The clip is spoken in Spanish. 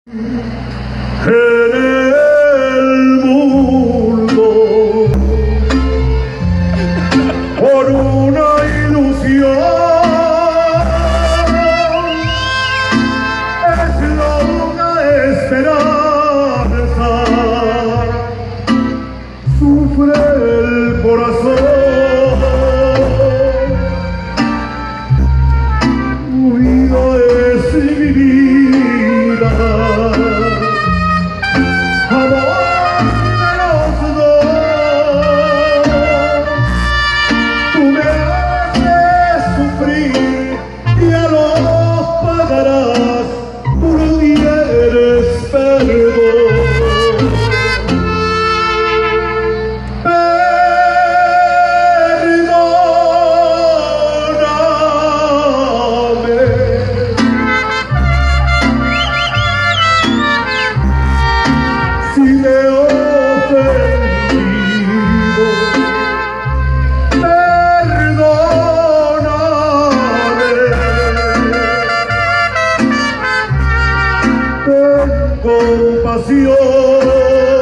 En el mundo por una ilusión es una esperanza, sufre el corazón, tu vida es mi vida. Compasión.